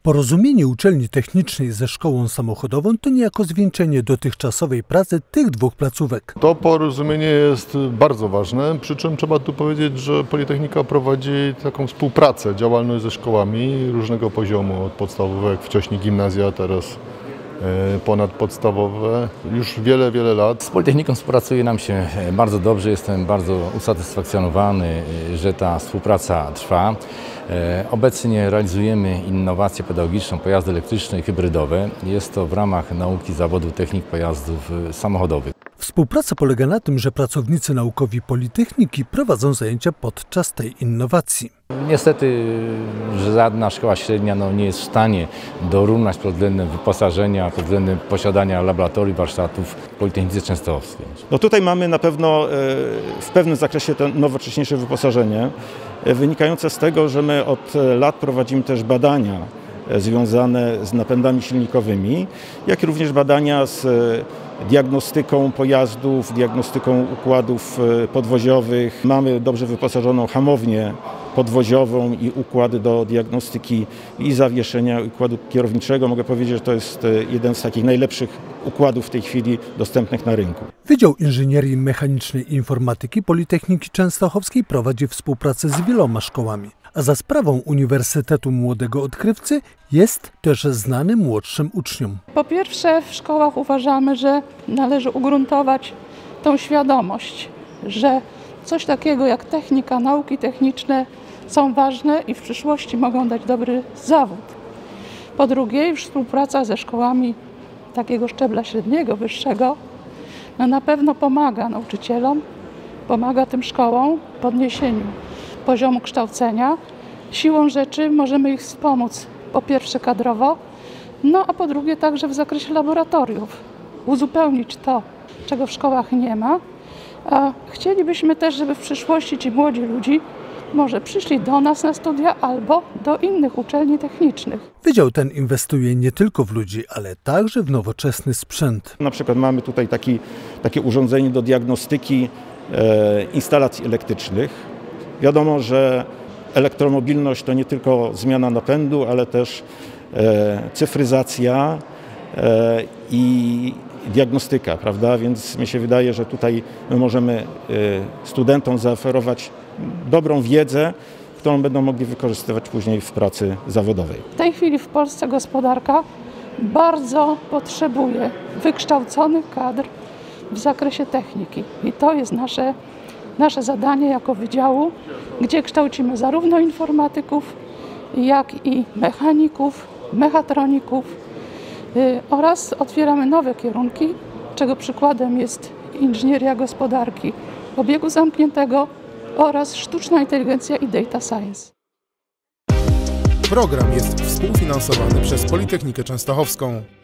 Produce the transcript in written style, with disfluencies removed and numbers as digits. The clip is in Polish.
Porozumienie uczelni technicznej ze szkołą samochodową to niejako zwieńczenie dotychczasowej pracy tych dwóch placówek. To porozumienie jest bardzo ważne, przy czym trzeba tu powiedzieć, że Politechnika prowadzi taką współpracę, działalność ze szkołami różnego poziomu, od podstawówek, wcześniej gimnazja, teraz ponadpodstawowe, już wiele lat. Z Politechniką współpracuje nam się bardzo dobrze, jestem bardzo usatysfakcjonowany, że ta współpraca trwa. Obecnie realizujemy innowację pedagogiczną, pojazdy elektryczne i hybrydowe. Jest to w ramach nauki zawodu technik pojazdów samochodowych. Współpraca polega na tym, że pracownicy naukowi Politechniki prowadzą zajęcia podczas tej innowacji. Niestety żadna szkoła średnia nie jest w stanie dorównać pod względem wyposażenia, pod względem posiadania laboratoriów, warsztatów w Politechnice Częstochowskiej. No tutaj mamy na pewno w pewnym zakresie to nowocześniejsze wyposażenie, wynikające z tego, że my od lat prowadzimy też badania związane z napędami silnikowymi, jak i również badania z diagnostyką pojazdów, diagnostyką układów podwoziowych. Mamy dobrze wyposażoną hamownię podwoziową i układy do diagnostyki i zawieszenia, i układu kierowniczego. Mogę powiedzieć, że to jest jeden z takich najlepszych układów w tej chwili dostępnych na rynku. Wydział Inżynierii Mechanicznej i Informatyki Politechniki Częstochowskiej prowadzi współpracę z wieloma szkołami, a za sprawą Uniwersytetu Młodego Odkrywcy jest też znany młodszym uczniom. Po pierwsze, w szkołach uważamy, że należy ugruntować tą świadomość, że coś takiego jak technika, nauki techniczne są ważne i w przyszłości mogą dać dobry zawód. Po drugie, współpraca ze szkołami takiego szczebla średniego, wyższego, na pewno pomaga nauczycielom, pomaga tym szkołom w podniesieniu poziomu kształcenia. Siłą rzeczy możemy ich wspomóc po pierwsze kadrowo, a po drugie także w zakresie laboratoriów. Uzupełnić to, czego w szkołach nie ma. A chcielibyśmy też, żeby w przyszłości ci młodzi ludzie może przyszli do nas na studia albo do innych uczelni technicznych. Wydział ten inwestuje nie tylko w ludzi, ale także w nowoczesny sprzęt. Na przykład mamy tutaj takie urządzenie do diagnostyki instalacji elektrycznych. Wiadomo, że elektromobilność to nie tylko zmiana napędu, ale też cyfryzacja i diagnostyka, prawda? Więc mi się wydaje, że tutaj my możemy studentom zaoferować dobrą wiedzę, którą będą mogli wykorzystywać później w pracy zawodowej. W tej chwili w Polsce gospodarka bardzo potrzebuje wykształconych kadr w zakresie techniki i to jest nasze zadanie jako wydziału, gdzie kształcimy zarówno informatyków, jak i mechaników, mechatroników oraz otwieramy nowe kierunki, czego przykładem jest inżynieria gospodarki obiegu zamkniętego oraz sztuczna inteligencja i data science. Program jest współfinansowany przez Politechnikę Częstochowską.